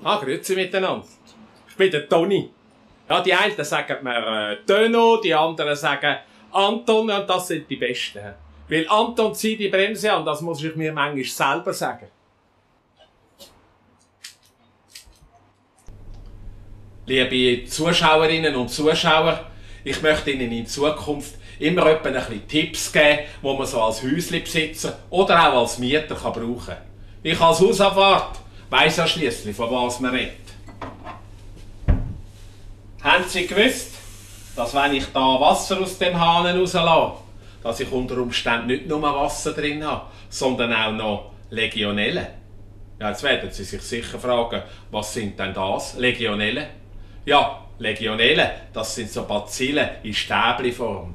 Grüezi miteinander. Ich bin der Toni. Ja, die einen sagen mir Töno, die anderen sagen Anton, und das sind die Besten. Weil Anton zieht die Bremse an, das muss ich mir manchmal selber sagen. Liebe Zuschauerinnen und Zuschauer, ich möchte Ihnen in Zukunft immer etwa ein bisschen Tipps geben, die man so als Häuslebesitzer oder auch als Mieter brauchen kann. Ich als Hausabwart weiss ja schliesslich, von was man redet. Haben Sie gewusst, dass wenn ich da Wasser aus dem Hahn rauslasse, dass ich unter Umständen nicht nur Wasser drin habe, sondern auch noch Legionellen? Ja, jetzt werden Sie sich sicher fragen, was sind denn das, Legionellen? Ja, Legionellen, das sind so Bazillen in Stäbliform.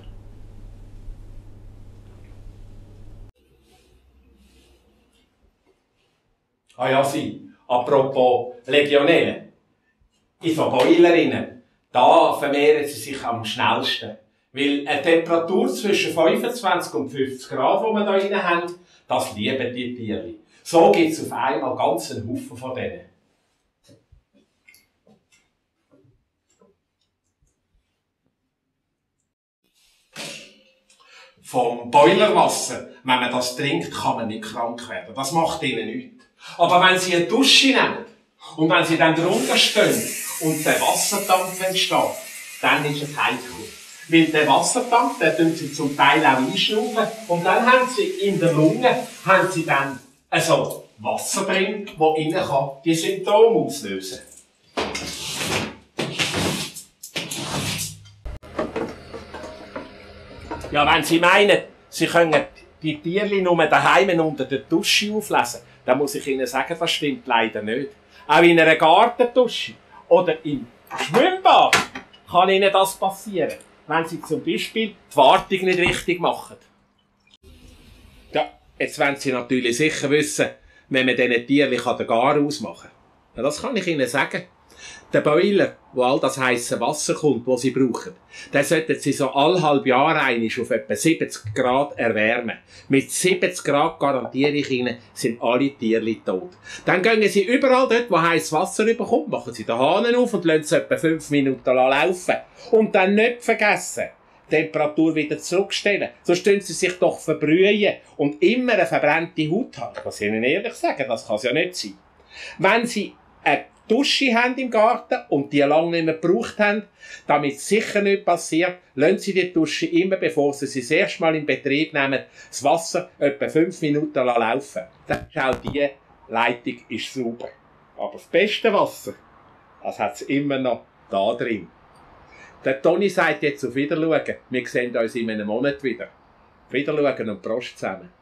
Ah ja, Sie, apropos Legionellen. In so Boilerinnen, da vermehren sie sich am schnellsten. Weil eine Temperatur zwischen 25 und 50 Grad, die wir da drin haben, das lieben die Tiere. So gibt es auf einmal ganz einen Haufen von denen. Vom Boilerwasser, wenn man das trinkt, kann man nicht krank werden. Das macht ihnen nichts. Aber wenn sie eine Dusche nehmen und wenn sie dann drunter stehen und der Wasserdampf entsteht, dann ist es heikel. Weil der Wasserdampf, den tun sie zum Teil auch einschnaufen und dann haben sie in der Lunge dann also Wasser drin, das ihnen die Symptome auslösen kann. Ja, wenn Sie meinen, Sie können die Tierchen nur daheim unter der Dusche auflesen, dann muss ich Ihnen sagen, das stimmt leider nicht. Auch in einer Gartendusche oder im Schwimmbad kann Ihnen das passieren, wenn Sie zum Beispiel die Wartung nicht richtig machen. Ja, jetzt wollen Sie natürlich sicher wissen, wenn man diesen Tierchen den Gar ausmachen kann. Ja, das kann ich Ihnen sagen. Der Boiler, wo all das heisse Wasser kommt, das Sie brauchen, den sollten Sie so alle halbe Jahre einmal auf etwa 70 Grad erwärmen. Mit 70 Grad garantiere ich Ihnen, sind alle Tierchen tot. Dann gehen Sie überall dort, wo heißes Wasser überkommt, machen Sie den Hahn auf und lassen es etwa 5 Minuten laufen. Und dann nicht vergessen, die Temperatur wieder zurückstellen. Sonst tun Sie sich doch verbrühen und immer eine verbrannte Haut haben. Ich muss Ihnen ehrlich sagen, das kann es ja nicht sein. Wenn Sie eine Dusche haben im Garten und die lange nicht mehr gebraucht haben, damit es sicher nicht passiert, lassen Sie die Dusche immer, bevor Sie das erste Mal in Betrieb nehmen, das Wasser etwa 5 Minuten laufen. Dann ist auch die Leitung ist sauber. Aber das beste Wasser, das hat es immer noch da drin. Der Toni sagt jetzt auf Wiedersehen. Wir sehen uns in einem Monat wieder. Auf Wiedersehen und Prost zusammen.